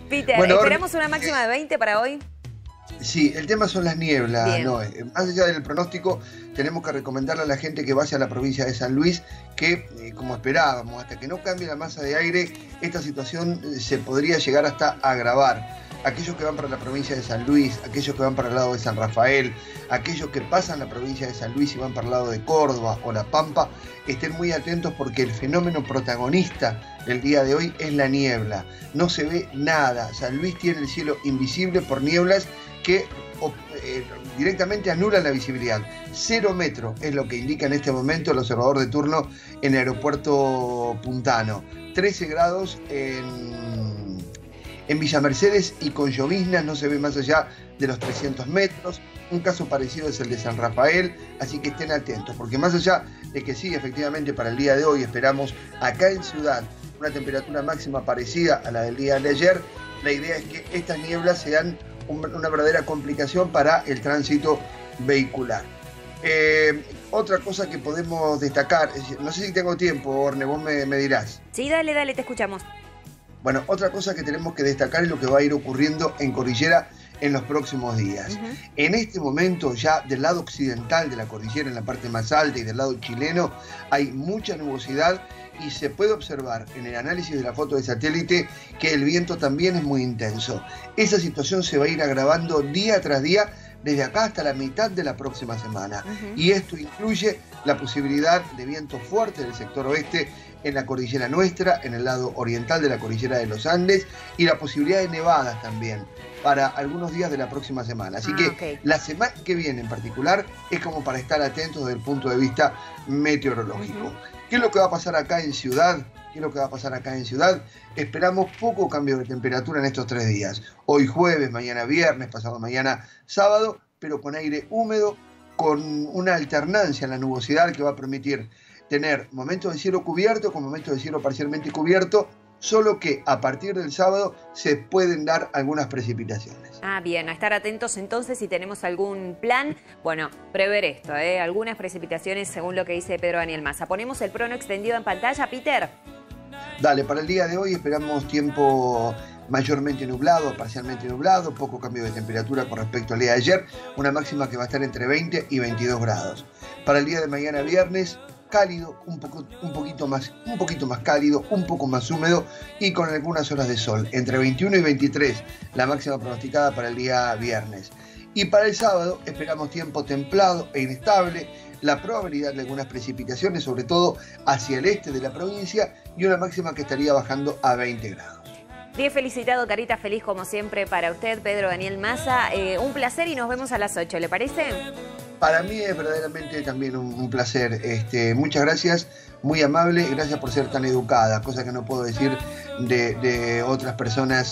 Peter, Bueno, ¿esperamos una máxima de 20 para hoy? Sí, el tema son las nieblas, Bien. ¿no? Más allá del pronóstico, tenemos que recomendarle a la gente que vaya a la provincia de San Luis que, como esperábamos, hasta que no cambie la masa de aire, esta situación se podría llegar hasta agravar. Aquellos que van para la provincia de San Luis, aquellos que van para el lado de San Rafael, aquellos que pasan la provincia de San Luis y van para el lado de Córdoba o La Pampa, estén muy atentos porque el fenómeno protagonista del día de hoy es la niebla. No se ve nada. San Luis tiene el cielo invisible por nieblas que directamente anulan la visibilidad. 0 metros es lo que indica en este momento el observador de turno en el aeropuerto Puntano. 13 grados en Villa Mercedes y con lloviznas, no se ve más allá de los 300 metros. Un caso parecido es el de San Rafael, así que estén atentos, porque más allá de que sí, efectivamente para el día de hoy esperamos acá en Ciudad una temperatura máxima parecida a la del día de ayer, la idea es que estas nieblas sean una verdadera complicación para el tránsito vehicular. Otra cosa que podemos destacar, no sé si tengo tiempo, Orne, vos me dirás. Sí, dale, dale, te escuchamos. Bueno, otra cosa que tenemos que destacar es lo que va a ir ocurriendo en Cordillera en los próximos días. En este momento, ya del lado occidental de la cordillera, en la parte más alta y del lado chileno, hay mucha nubosidad y se puede observar en el análisis de la foto de satélite que el viento también es muy intenso. Esa situación se va a ir agravando día tras día desde acá hasta la mitad de la próxima semana. Y esto incluye la posibilidad de viento fuerte del sector oeste en la cordillera nuestra, en el lado oriental de la cordillera de los Andes, y la posibilidad de nevadas también para algunos días de la próxima semana. Así que la semana que viene en particular es como para estar atentos desde el punto de vista meteorológico. ¿Qué es lo que va a pasar acá en Ciudad? ¿Qué es lo que va a pasar acá en Ciudad? Esperamos poco cambio de temperatura en estos 3 días. Hoy jueves, mañana viernes, pasado mañana sábado, pero con aire húmedo, con una alternancia en la nubosidad que va a permitir tener momentos de cielo cubierto con momentos de cielo parcialmente cubierto, solo que a partir del sábado se pueden dar algunas precipitaciones. Ah, bien, a estar atentos entonces si tenemos algún plan. Bueno, prever esto, algunas precipitaciones según lo que dice Pedro Daniel Massa. Ponemos el prono extendido en pantalla, Peter. Dale, para el día de hoy esperamos tiempo mayormente nublado, parcialmente nublado, poco cambio de temperatura con respecto al día de ayer, una máxima que va a estar entre 20 y 22 grados. Para el día de mañana viernes, cálido, un poquito más cálido, un poco más húmedo y con algunas horas de sol, entre 21 y 23, la máxima pronosticada para el día viernes. Y para el sábado esperamos tiempo templado e inestable, la probabilidad de algunas precipitaciones, sobre todo hacia el este de la provincia, y una máxima que estaría bajando a 20 grados. Bien felicitado, carita feliz como siempre para usted, Pedro Daniel Massa. Un placer y nos vemos a las 8, ¿le parece? Para mí es verdaderamente también un placer. Muchas gracias, muy amable, y gracias por ser tan educada, cosa que no puedo decir de otras personas.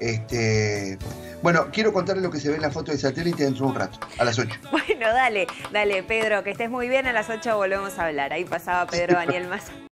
Bueno, quiero contarles lo que se ve en la foto de satélite dentro de un rato, a las 8. Bueno, dale, Pedro, que estés muy bien, a las 8 volvemos a hablar. Ahí pasaba Pedro Daniel Massa.